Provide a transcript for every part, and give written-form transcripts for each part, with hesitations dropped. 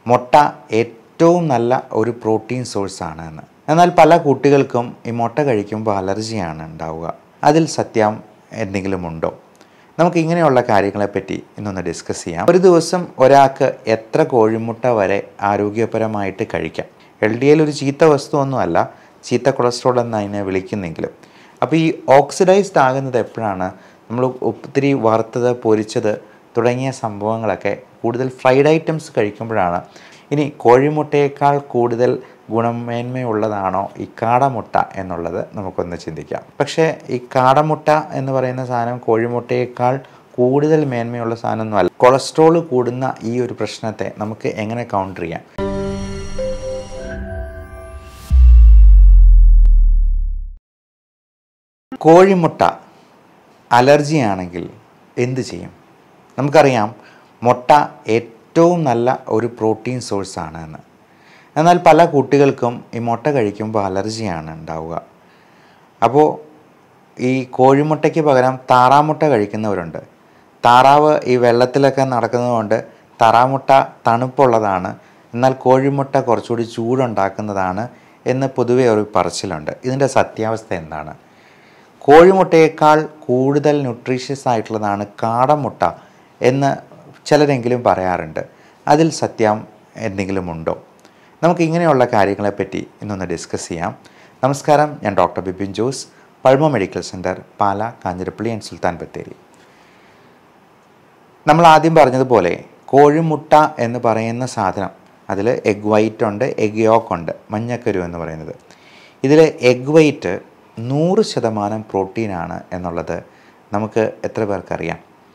മുട്ട ഏറ്റവും നല്ല ഒരു പ്രോട്ടീൻ സോഴ്സാണ് എന്ന്. എന്നാൽ പല കുട്ടികൾക്കും ഈ മുട്ട കഴിക്കുമ്പോൾ അലർജിയാണ് ഉണ്ടാവുക. അതിൽ സത്യം എന്തെങ്കിലും ഉണ്ടോ? നമുക്ക് ഇങ്ങനെയുള്ള കാര്യങ്ങളെപ്പറ്റി ഇന്നൊന്ന് ഡിസ്കസ് ചെയ്യാം. ഒരു ദിവസം ഒരാൾക്ക് എത്ര കോഴിമുട്ട വരെ ആരോഗ്യപരമായിട്ട് കഴിക്കാം? LDL ഒരു ചീത്ത വസ്തുവൊന്നുമല്ല, ചീത്ത കൊളസ്ട്രോൾ എന്ന് അതിനെ വിളിക്കുന്നെങ്കിലും. അപ്പോൾ ഈ ഓക്സിഡൈസ്ഡ് ആകുന്നത് എപ്പോഴാണ്? നമ്മൾ ഒത്തിരി വറുത്തത്, പൊരിച്ചത് തുടങ്ങിയ സംഭവങ്ങളൊക്കെ കൂടുതൽ ഫ്രൈഡ് ഐറ്റംസ് കഴിക്കുമ്പോഴാണ്. ഇനി കോഴിമുട്ടയേക്കാൾ കൂടുതൽ ഗുണമേന്മയുള്ളതാണോ ഈ കാടമുട്ട എന്നുള്ളത് നമുക്കൊന്ന് ചിന്തിക്കാം. പക്ഷേ ഈ കാടമുട്ട എന്ന് പറയുന്ന സാധനം കോഴിമുട്ടയേക്കാൾ കൂടുതൽ മേന്മയുള്ള സാധനമൊന്നുമല്ല. കൊളസ്ട്രോൾ കൂടുന്ന ഈ ഒരു പ്രശ്നത്തെ നമുക്ക് എങ്ങനെ കൗണ്ടർ ചെയ്യാം? കോഴിമുട്ട അലർജിയാണെങ്കിൽ എന്ത് ചെയ്യും? നമുക്കറിയാം മുട്ട ഏറ്റവും നല്ല ഒരു പ്രോട്ടീൻ സോഴ്സാണ് എന്ന്. എന്നാൽ പല കുട്ടികൾക്കും ഈ മുട്ട കഴിക്കുമ്പോൾ അലർജിയാണ് ഉണ്ടാവുക. അപ്പോൾ ഈ കോഴിമുട്ടയ്ക്ക് പകരം താറാമുട്ട കഴിക്കുന്നവരുണ്ട്. താറാവ് ഈ വെള്ളത്തിലൊക്കെ നടക്കുന്നതുകൊണ്ട് താറാമുട്ട തണുപ്പുള്ളതാണ്, എന്നാൽ കോഴിമുട്ട കുറച്ചുകൂടി ചൂടുണ്ടാക്കുന്നതാണ് എന്ന് പൊതുവെ ഒരു പറച്ചിലുണ്ട്. ഇതിൻ്റെ സത്യാവസ്ഥ എന്താണ്? കോഴിമുട്ടയേക്കാൾ കൂടുതൽ ന്യൂട്രീഷ്യസ് ആയിട്ടുള്ളതാണ് കാടമുട്ട എന്ന് ചിലരെങ്കിലും പറയാറുണ്ട്. അതിൽ സത്യം എന്തെങ്കിലും ഉണ്ടോ? നമുക്ക് ഇങ്ങനെയുള്ള കാര്യങ്ങളെപ്പറ്റി ഇന്നൊന്ന് ഡിസ്കസ് ചെയ്യാം. നമസ്കാരം, ഞാൻ doctor Bibin Jose, pulmo medical centre, Pala, Kanjirappally and Sultan Bathery. നമ്മൾ ആദ്യം പറഞ്ഞതുപോലെ കോഴിമുട്ട എന്ന് പറയുന്ന സാധനം, അതിൽ എഗ് വൈറ്റ് ഉണ്ട്, എഗ് യോക്ക് ഉണ്ട്, മഞ്ഞക്കരു എന്ന് പറയുന്നത്. ഇതിൽ എഗ് വൈറ്റ് 100% പ്രോട്ടീനാണ് എന്നുള്ളത് നമുക്ക് എത്ര പേർക്കറിയാം?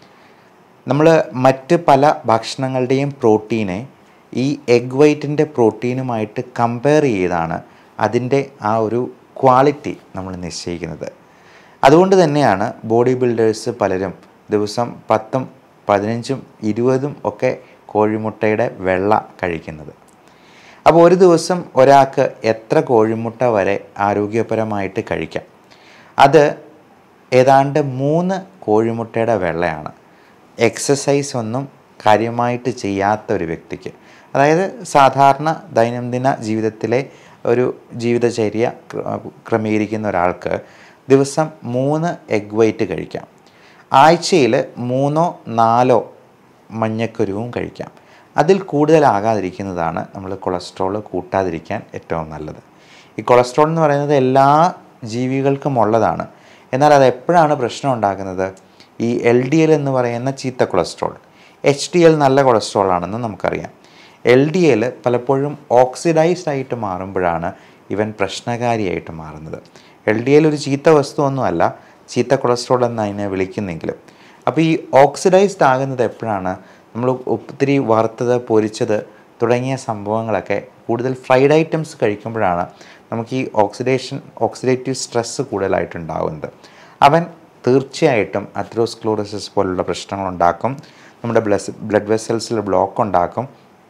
നമ്മൾ മറ്റ് പല ഭക്ഷണങ്ങളുടെയും പ്രോട്ടീനെ ഈ എഗ് വൈറ്റിൻ്റെ പ്രോട്ടീനുമായിട്ട് കമ്പയർ ചെയ്താണ് അതിൻ്റെ ആ ഒരു ക്വാളിറ്റി നമ്മൾ നിശ്ചയിക്കുന്നത്. അതുകൊണ്ട് തന്നെയാണ് ബോഡി ബിൽഡേഴ്സ് പലരും ദിവസം 10, 15, 20 ഒക്കെ കോഴിമുട്ടയുടെ വെള്ള കഴിക്കുന്നത്. അപ്പോൾ ഒരു ദിവസം ഒരാൾക്ക് എത്ര കോഴിമുട്ട വരെ ആരോഗ്യപരമായിട്ട് കഴിക്കാം? അത് ഏതാണ്ട് 3 കോഴിമുട്ടയുടെ വെള്ളയാണ്. എക്സസൈസ് ഒന്നും കാര്യമായിട്ട് ചെയ്യാത്ത ഒരു വ്യക്തിക്ക്, അതായത് സാധാരണ ദൈനംദിന ജീവിതത്തിലെ ഒരു ജീവിതചര്യ ക്രമീകരിക്കുന്ന ഒരാൾക്ക് ദിവസം 3 എഗ് വൈറ്റ് കഴിക്കാം. ആഴ്ചയിൽ 3 or 4 മഞ്ഞക്കരുവും കഴിക്കാം. അതിൽ കൂടുതലാകാതിരിക്കുന്നതാണ് നമ്മൾ കൊളസ്ട്രോൾ കൂട്ടാതിരിക്കാൻ ഏറ്റവും നല്ലത്. ഈ കൊളസ്ട്രോൾ എന്ന് പറയുന്നത് എല്ലാ ജീവികൾക്കും ഉള്ളതാണ്. എന്നാൽ അത് എപ്പോഴാണ് പ്രശ്നം ഉണ്ടാക്കുന്നത്? ഈ LDL എന്ന് പറയുന്ന ചീത്ത കൊളസ്ട്രോൾ, HDL നല്ല കൊളസ്ട്രോൾ ആണെന്ന് നമുക്കറിയാം. LDL പലപ്പോഴും ഓക്സിഡൈസ്ഡ് ആയിട്ട് മാറുമ്പോഴാണ് ഇവൻ പ്രശ്നകാരിയായിട്ട് മാറുന്നത്. LDL ഒരു ചീത്ത വസ്തുവൊന്നുമല്ല, ചീത്ത കൊളസ്ട്രോൾ എന്ന് അതിനെ വിളിക്കുന്നെങ്കിലും. അപ്പോൾ ഈ ഓക്സിഡൈസ്ഡ് ആകുന്നത് എപ്പോഴാണ്? നമ്മൾ ഒത്തിരി വറുത്തത്, പൊരിച്ചത് തുടങ്ങിയ സംഭവങ്ങളൊക്കെ കൂടുതൽ ഫ്രൈഡ് ഐറ്റംസ് കഴിക്കുമ്പോഴാണ് നമുക്ക് ഈ ഓക്സിഡേറ്റീവ് സ്ട്രെസ്സ് കൂടുതലായിട്ടുണ്ടാകുന്നത്. അവൻ തീർച്ചയായിട്ടും അതെറോസ്ക്ലെറോസിസ് പോലുള്ള പ്രശ്നങ്ങളുണ്ടാക്കും. നമ്മുടെ ബ്ലഡ് വെസൽസിൽ ബ്ലോക്ക് ഉണ്ടാക്കും.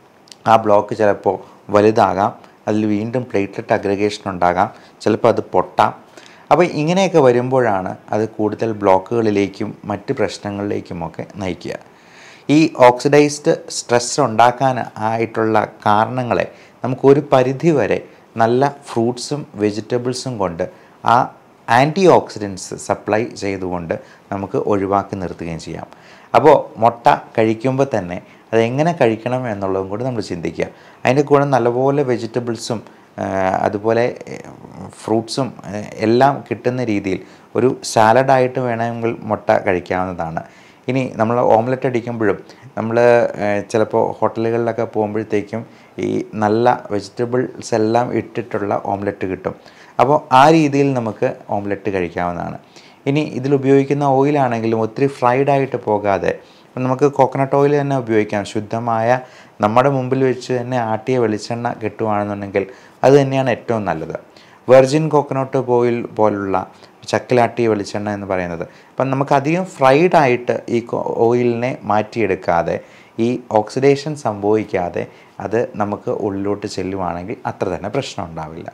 ആ ബ്ലോക്ക് ചിലപ്പോൾ വലുതാകാം, അതിൽ വീണ്ടും പ്ലേറ്റ്ലെറ്റ് അഗ്രഗേഷൻ ഉണ്ടാകാം, ചിലപ്പോൾ അത് പൊട്ടാം. അപ്പോൾ ഇങ്ങനെയൊക്കെ വരുമ്പോഴാണ് അത് കൂടുതൽ ബ്ലോക്കുകളിലേക്കും മറ്റ് പ്രശ്നങ്ങളിലേക്കുമൊക്കെ നയിക്കുക. ഈ ഓക്സിഡൈസ്ഡ് സ്ട്രെസ് ഉണ്ടാക്കാൻ ആയിട്ടുള്ള കാരണങ്ങളെ നമുക്കൊരു പരിധി വരെ നല്ല ഫ്രൂട്ട്സും വെജിറ്റബിൾസും കൊണ്ട് ആ ആൻറ്റി ഓക്സിഡൻസ് സപ്ലൈ ചെയ്തുകൊണ്ട് നമുക്ക് ഒഴിവാക്കി നിർത്തുകയും ചെയ്യാം. അപ്പോൾ മുട്ട കഴിക്കുമ്പോൾ തന്നെ അതെങ്ങനെ കഴിക്കണം എന്നുള്ളതും കൂടി നമ്മൾ ചിന്തിക്കുക. അതിൻ്റെ കൂടെ നല്ലപോലെ വെജിറ്റബിൾസും അതുപോലെ ഫ്രൂട്ട്സും എല്ലാം കിട്ടുന്ന രീതിയിൽ ഒരു സാലഡായിട്ട് വേണമെങ്കിൽ മുട്ട കഴിക്കാവുന്നതാണ്. ഇനി നമ്മൾ ഓംലെറ്റ് അടിക്കുമ്പോഴും നമ്മൾ ചിലപ്പോൾ ഹോട്ടലുകളിലൊക്കെ പോകുമ്പോഴത്തേക്കും ഈ നല്ല വെജിറ്റബിൾസ് എല്ലാം ഇട്ടിട്ടുള്ള ഓംലെറ്റ് കിട്ടും. അപ്പോൾ ആ രീതിയിൽ നമുക്ക് ഓംലെറ്റ് കഴിക്കാവുന്നതാണ്. ഇനി ഇതിലുപയോഗിക്കുന്ന ഓയിലാണെങ്കിലും ഒത്തിരി ഫ്രൈഡായിട്ട് പോകാതെ നമുക്ക് കോക്കനട്ട് ഓയിൽ തന്നെ ഉപയോഗിക്കാം. ശുദ്ധമായ നമ്മുടെ മുമ്പിൽ വെച്ച് തന്നെ ആട്ടിയ വെളിച്ചെണ്ണ കിട്ടുകയാണെന്നുണ്ടെങ്കിൽ അത് തന്നെയാണ് ഏറ്റവും നല്ലത്. വെർജിൻ കോക്കനട്ട് ഓയിൽ പോലുള്ള ചക്കിലാട്ടിയ വെളിച്ചെണ്ണ എന്ന് പറയുന്നത്. അപ്പം നമുക്കധികം ഫ്രൈഡായിട്ട് ഈ ഓയിലിനെ മാറ്റിയെടുക്കാതെ ഈ ഓക്സിഡേഷൻ സംഭവിക്കാതെ അത് നമുക്ക് ഉള്ളിലോട്ട് ചെല്ലുവാണെങ്കിൽ അത്ര തന്നെ പ്രശ്നം ഉണ്ടാവില്ല.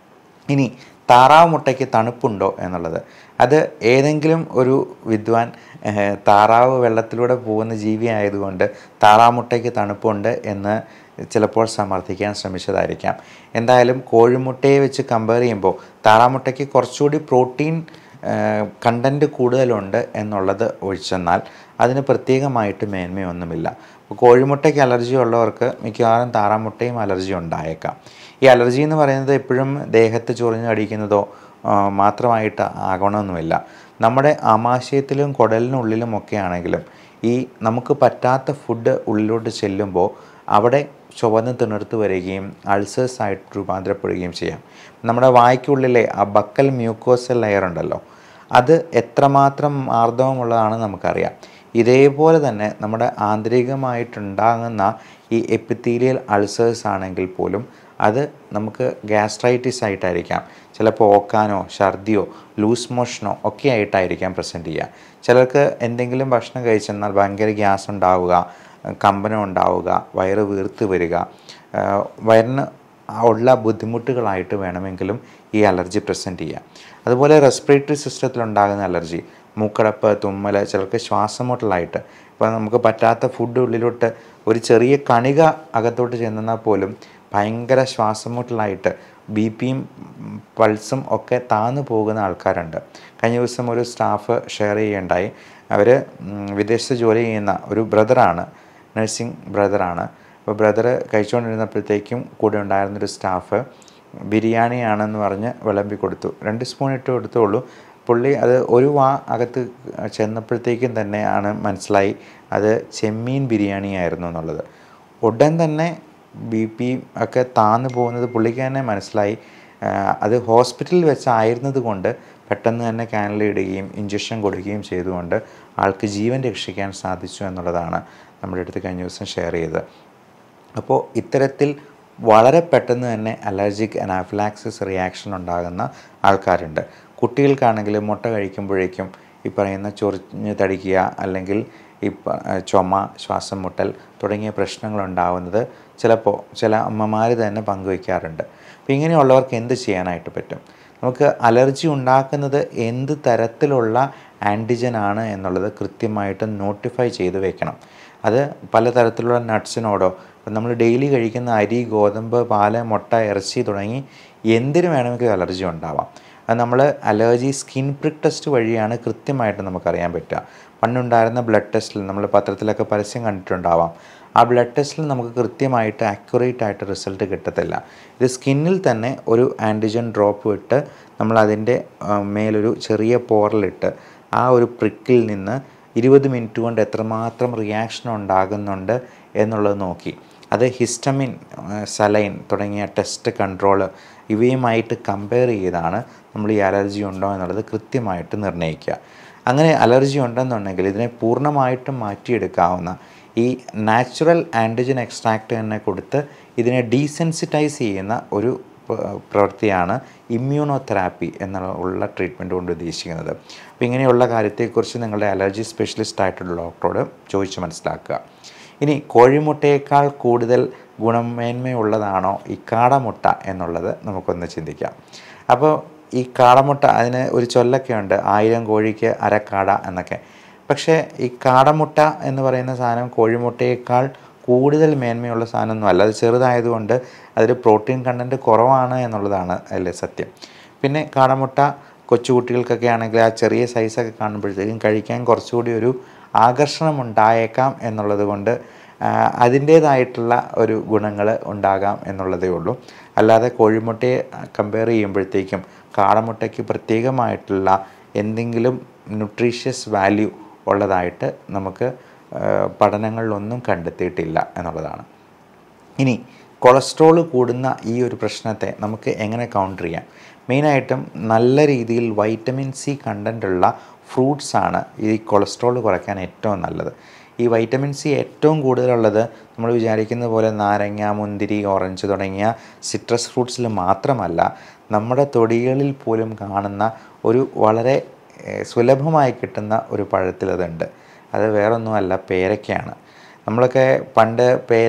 ഇനി താറാവ് മുട്ടയ്ക്ക് തണുപ്പുണ്ടോ എന്നുള്ളത്, അത് ഏതെങ്കിലും ഒരു വിദ്വാൻ താറാവ് വെള്ളത്തിലൂടെ പോകുന്ന ജീവി ആയതുകൊണ്ട് താറാവ് മുട്ടയ്ക്ക് തണുപ്പുണ്ട് എന്ന് ചിലപ്പോൾ സമർത്ഥിക്കാൻ ശ്രമിച്ചതായിരിക്കാം. എന്തായാലും കോഴിമുട്ടയെ വെച്ച് കമ്പയർ ചെയ്യുമ്പോൾ താറാമുട്ടയ്ക്ക് കുറച്ചുകൂടി പ്രോട്ടീൻ കണ്ടൻറ്റ് കൂടുതലുണ്ട് എന്നുള്ളത് ഒഴിച്ചെന്നാൽ അതിന് പ്രത്യേകമായിട്ട് മേന്മയൊന്നുമില്ല. അപ്പോൾ കോഴിമുട്ടയ്ക്ക് അലർജി ഉള്ളവർക്ക് മിക്കവാറും താറാമുട്ടയും അലർജി ഉണ്ടായേക്കാം. ഈ അലർജി എന്ന് പറയുന്നത് എപ്പോഴും ദേഹത്ത് ചൊറിഞ്ഞ് കടിക്കുന്നതോ മാത്രമായിട്ട് ആകണമെന്നുമില്ല. നമ്മുടെ ആമാശയത്തിലും കുടലിനുള്ളിലുമൊക്കെ ആണെങ്കിലും ഈ നമുക്ക് പറ്റാത്ത ഫുഡ് ഉള്ളിലോട്ട് ചെല്ലുമ്പോൾ അവിടെ ചുവന്ന് തിണർത്ത് വരികയും അൾസേഴ്സായിട്ട് രൂപാന്തരപ്പെടുകയും ചെയ്യാം. നമ്മുടെ വായ്ക്കുള്ളിലെ ആ ബക്കൽ മ്യൂക്കോസൽ ലെയർ ഉണ്ടല്ലോ, അത് എത്രമാത്രം ആർദ്രവമുള്ളതാണെന്ന് നമുക്കറിയാം. ഇതേപോലെ തന്നെ നമ്മുടെ ആന്തരികമായിട്ടുണ്ടാകുന്ന ഈ എപ്പിത്തീലിയൽ അൾസേഴ്സ് ആണെങ്കിൽ പോലും അത് നമുക്ക് ഗ്യാസ്ട്രൈറ്റിസ് ആയിട്ടായിരിക്കാം, ചിലപ്പോൾ ഓക്കാനോ ഛർദിയോ ലൂസ് മോഷനോ ഒക്കെ ആയിട്ടായിരിക്കാം പ്രസൻറ്റ് ചെയ്യുക. ചിലർക്ക് എന്തെങ്കിലും ഭക്ഷണം കഴിച്ചെന്നാൽ ഭയങ്കര ഗ്യാസ് ഉണ്ടാവുക, കമ്പനം ഉണ്ടാവുക, വയറ് വീർത്ത് വരിക, വയറിന് ഉള്ള ബുദ്ധിമുട്ടുകളായിട്ട് വേണമെങ്കിലും ഈ അലർജി പ്രസൻറ്റ് ചെയ്യുക. അതുപോലെ റെസ്പിറേറ്ററി സിസ്റ്റത്തിലുണ്ടാകുന്ന അലർജി, മൂക്കടപ്പ്, തുമ്മൽ, ചിലർക്ക് ശ്വാസമുട്ടലായിട്ട്, ഇപ്പോൾ നമുക്ക് പറ്റാത്ത ഫുഡ് ഉള്ളിലോട്ട് ഒരു ചെറിയ കണിക അകത്തോട്ട് ചെന്നാൽ പോലും ഭയങ്കര ശ്വാസമുട്ടലായിട്ട് ബിപിയും പൾസും ഒക്കെ താന്നു പോകുന്ന ആൾക്കാരുണ്ട്. കഴിഞ്ഞ ദിവസം ഒരു സ്റ്റാഫ് ഷെയർ ചെയ്യുകയുണ്ടായി. അവർ വിദേശത്ത് ജോലി ചെയ്യുന്ന ഒരു ബ്രദറാണ്, നഴ്സിംഗ് ബ്രദറാണ്. അപ്പോൾ ബ്രദർ കഴിച്ചുകൊണ്ടിരുന്നപ്പോഴത്തേക്കും കൂടെ ഉണ്ടായിരുന്നൊരു സ്റ്റാഫ് ബിരിയാണിയാണെന്ന് പറഞ്ഞ് വിളമ്പി കൊടുത്തു. 2 സ്പൂൺ ഇട്ട് കൊടുത്തുള്ളൂ. പുള്ളി അത് ഒരു വാ അകത്ത് ചെന്നപ്പോഴത്തേക്കും തന്നെയാണ് മനസ്സിലായി അത് ചെമ്മീൻ ബിരിയാണി ആയിരുന്നു എന്നുള്ളത്. ഉടൻ തന്നെ ബി പി ഒക്കെ താന്നു പോകുന്നത് പുള്ളിക്ക് തന്നെ മനസ്സിലായി. അത് ഹോസ്പിറ്റലിൽ വെച്ചായിരുന്നത് കൊണ്ട് പെട്ടെന്ന് തന്നെ കാനലിടുകയും ഇഞ്ചക്ഷൻ കൊടുക്കുകയും ചെയ്തുകൊണ്ട് ആൾക്ക് ജീവൻ രക്ഷിക്കാൻ സാധിച്ചു എന്നുള്ളതാണ് നമ്മുടെ അടുത്ത് കഴിഞ്ഞ ദിവസം ഷെയർ ചെയ്തത്. അപ്പോൾ ഇത്തരത്തിൽ വളരെ പെട്ടെന്ന് തന്നെ അലർജിക് അനാഫിലാക്സിസ് റിയാക്ഷൻ ഉണ്ടാകുന്ന ആൾക്കാരുണ്ട്. കുട്ടികൾക്കാണെങ്കിൽ മുട്ട കഴിക്കുമ്പോഴേക്കും ഈ പറയുന്ന ചൊറിഞ്ഞ് തടിക്കുക അല്ലെങ്കിൽ ഈ ചുമ, ശ്വാസം മുട്ടൽ തുടങ്ങിയ പ്രശ്നങ്ങളുണ്ടാവുന്നത് ചിലപ്പോൾ ചില അമ്മമാർ തന്നെ പങ്കുവയ്ക്കാറുണ്ട്. അപ്പോൾ ഇങ്ങനെയുള്ളവർക്ക് എന്ത് ചെയ്യാനായിട്ട് പറ്റും? നമുക്ക് അലർജി ഉണ്ടാക്കുന്നത് എന്ത് തരത്തിലുള്ള ആൻറ്റിജൻ ആണ് എന്നുള്ളത് കൃത്യമായിട്ട് നോട്ടിഫൈ ചെയ്ത് വെക്കണം. അത് പലതരത്തിലുള്ള നട്ട്സിനോടോ, നമ്മൾ ഡെയിലി കഴിക്കുന്ന അരി, ഗോതമ്പ്, പാല്, മുട്ട, ഇറച്ചി തുടങ്ങി എന്തിനു വേണമെങ്കിലും അലർജി ഉണ്ടാവാം. അത് നമ്മൾ അലർജി സ്കിൻ പ്രിക് ടെസ്റ്റ് വഴിയാണ് കൃത്യമായിട്ട് നമുക്കറിയാൻ പറ്റുക. പണ്ടുണ്ടായിരുന്ന ബ്ലഡ് ടെസ്റ്റിൽ നമ്മൾ പത്രത്തിലൊക്കെ പരസ്യം കണ്ടിട്ടുണ്ടാവാം. ആ ബ്ലഡ് ടെസ്റ്റിൽ നമുക്ക് കൃത്യമായിട്ട് ആക്യുറേറ്റ് ആയിട്ട് റിസൾട്ട് കിട്ടത്തില്ല. ഇത് സ്കിന്നിൽ തന്നെ ഒരു ആൻറ്റിജൻ ഡ്രോപ്പ് ഇട്ട് നമ്മളതിൻ്റെ മേലൊരു ചെറിയ പോറലിട്ട് ആ ഒരു പ്രിക്കിൽ നിന്ന് 20 മിനിറ്റ് കൊണ്ട് എത്രമാത്രം റിയാക്ഷൻ ഉണ്ടാകുന്നുണ്ട് എന്നുള്ളത് നോക്കി അത് ഹിസ്റ്റമിൻ, സലൈൻ തുടങ്ങിയ ടെസ്റ്റ് കൺട്രോൾ ഇവയുമായിട്ട് കമ്പയർ ചെയ്താണ് നമ്മൾ ഈ അലർജി ഉണ്ടോ എന്നുള്ളത് കൃത്യമായിട്ട് നിർണ്ണയിക്കുക. അങ്ങനെ അലർജി ഉണ്ടെന്നുണ്ടെങ്കിൽ ഇതിനെ പൂർണ്ണമായിട്ടും മാറ്റിയെടുക്കാവുന്ന ഈ നാച്ചുറൽ ആൻറ്റിജൻ എക്സ്ട്രാക്റ്റ് തന്നെ കൊടുത്ത് ഇതിനെ ഡീസെൻസിറ്റൈസ് ചെയ്യുന്ന ഒരു പ്രവൃത്തിയാണ് ഇമ്മ്യൂണോതെറാപ്പി എന്നുള്ള ട്രീറ്റ്മെൻറ്റ് കൊണ്ട് ഉദ്ദേശിക്കുന്നത്. അപ്പോൾ ഇങ്ങനെയുള്ള കാര്യത്തെക്കുറിച്ച് നിങ്ങളുടെ അലർജി സ്പെഷ്യലിസ്റ്റ് ആയിട്ടുള്ള ഡോക്ടറോട് ചോദിച്ച് മനസ്സിലാക്കുക. ഇനി കോഴിമുട്ടയേക്കാൾ കൂടുതൽ ഗുണമേന്മയുള്ളതാണോ ഈ കാടമുട്ട എന്നുള്ളത് നമുക്കൊന്ന് ചിന്തിക്കാം. അപ്പോൾ ഈ കാടമുട്ട, അതിന് ഒരു ചൊല്ലൊക്കെ ഉണ്ട്, 1000 കോഴിക്ക് അരക്കാട എന്നൊക്കെ. പക്ഷേ ഈ കാടമുട്ട എന്ന് പറയുന്ന സാധനം കോഴിമുട്ടയേക്കാൾ കൂടുതൽ മേന്മയുള്ള സാധനമൊന്നുമല്ല. അത് ചെറുതായതുകൊണ്ട് അതിൽ പ്രോട്ടീൻ കണ്ടൻറ്റ് കുറവാണ് എന്നുള്ളതാണ് അതിലെ സത്യം. പിന്നെ കാടമുട്ട കൊച്ചുകുട്ടികൾക്കൊക്കെ ആണെങ്കിൽ ആ ചെറിയ സൈസൊക്കെ കാണുമ്പോഴത്തേക്കും കഴിക്കാൻ കുറച്ചുകൂടി ഒരു ആകർഷണം ഉണ്ടായേക്കാം എന്നുള്ളത് കൊണ്ട് അതിൻ്റേതായിട്ടുള്ള ഒരു ഗുണങ്ങൾ ഉണ്ടാകാം എന്നുള്ളതേ ഉള്ളൂ. അല്ലാതെ കോഴിമുട്ടയെ കമ്പയർ ചെയ്യുമ്പോഴത്തേക്കും കാടമുട്ടയ്ക്ക് പ്രത്യേകമായിട്ടുള്ള എന്തെങ്കിലും ന്യൂട്രീഷ്യസ് വാല്യൂ ഉള്ളതായിട്ട് നമുക്ക് പഠനങ്ങളിലൊന്നും കണ്ടെത്തിയിട്ടില്ല എന്നുള്ളതാണ്. ഇനി കൊളസ്ട്രോൾ കൂടുന്ന ഈ ഒരു പ്രശ്നത്തെ നമുക്ക് എങ്ങനെ കൗണ്ടർ ചെയ്യാം? മെയിനായിട്ടും നല്ല രീതിയിൽ വൈറ്റമിൻ സി കണ്ടൻറ്റുള്ള ഫ്രൂട്ട്സാണ് ഈ കൊളസ്ട്രോൾ കുറയ്ക്കാൻ ഏറ്റവും നല്ലത്. ഈ വൈറ്റമിൻ സി ഏറ്റവും കൂടുതലുള്ളത് നമ്മൾ വിചാരിക്കുന്ന പോലെ നാരങ്ങ, മുന്തിരി, ഓറഞ്ച് തുടങ്ങിയ സിട്രസ് ഫ്രൂട്ട്സിൽ മാത്രമല്ല, നമ്മുടെ തൊടികളിൽ പോലും കാണുന്ന ഒരു വളരെ സുലഭമായി കിട്ടുന്ന ഒരു പഴത്തിൽ അതുണ്ട്. അത് വേറൊന്നുമല്ല, പേരയ്ക്കയാണ്. നമ്മളൊക്കെ പണ്ട്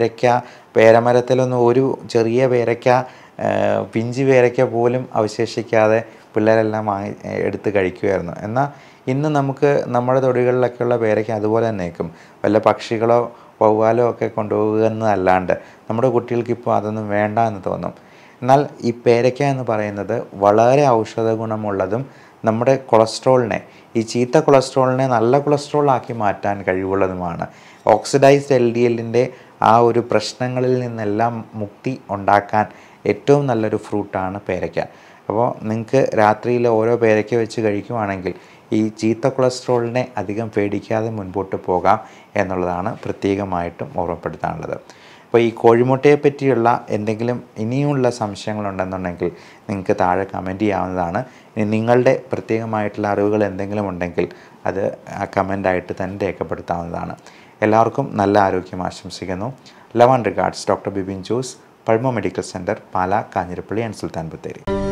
പേരമരത്തിലൊന്നും ഒരു ചെറിയ പേരയ്ക്ക, പിഞ്ച് പേരയ്ക്ക പോലും അവശേഷിക്കാതെ പിള്ളേരെല്ലാം എടുത്ത് കഴിക്കുമായിരുന്നു. എന്നാൽ ഇന്ന് നമുക്ക് നമ്മുടെ തൊടികളിലൊക്കെയുള്ള പേരയ്ക്ക അതുപോലെ തന്നെ നിൽക്കും. വല്ല പക്ഷികളോ വവ്വാലോ ഒക്കെ കൊണ്ടുപോകുക എന്നതല്ലാണ്ട് നമ്മുടെ കുട്ടികൾക്കിപ്പോൾ അതൊന്നും വേണ്ട എന്ന് തോന്നും. എന്നാൽ ഈ പേരയ്ക്ക എന്ന് പറയുന്നത് വളരെ ഔഷധ ഗുണമുള്ളതും നമ്മുടെ കൊളസ്ട്രോളിനെ, ഈ ചീത്ത കൊളസ്ട്രോളിനെ നല്ല കൊളസ്ട്രോളാക്കി മാറ്റാൻ കഴിവുള്ളതുമാണ്. ഓക്സിഡൈസ്ഡ് LDLൻ്റെ ആ ഒരു പ്രശ്നങ്ങളിൽ നിന്നെല്ലാം മുക്തി ഉണ്ടാക്കാൻ ഏറ്റവും നല്ലൊരു ഫ്രൂട്ടാണ് പേരയ്ക്ക. അപ്പോൾ നിങ്ങൾക്ക് രാത്രിയിൽ ഓരോ പേരയ്ക്ക വെച്ച് കഴിക്കുവാണെങ്കിൽ ഈ ചീത്ത കൊളസ്ട്രോളിനെ അധികം പേടിക്കാതെ മുൻപോട്ട് പോകാം എന്നുള്ളതാണ് പ്രത്യേകമായിട്ടും ഓർമ്മപ്പെടുത്താനുള്ളത്. അപ്പോൾ ഈ കോഴിമുട്ടയെ പറ്റിയുള്ള എന്തെങ്കിലും ഇനിയുമുള്ള സംശയങ്ങളുണ്ടെന്നുണ്ടെങ്കിൽ നിങ്ങൾക്ക് താഴെ കമൻറ്റ് ചെയ്യാവുന്നതാണ്. ഇനി നിങ്ങളുടെ പ്രത്യേകമായിട്ടുള്ള അറിവുകൾ എന്തെങ്കിലും ഉണ്ടെങ്കിൽ അത് കമൻ്റായിട്ട് തന്നെ രേഖപ്പെടുത്താവുന്നതാണ്. എല്ലാവർക്കും നല്ല ആരോഗ്യം ആശംസിക്കുന്നു. Love and regards, doctor Bibin Jose, pulmo medical centre, Pala, Kanjirappally and Sultan Bathery.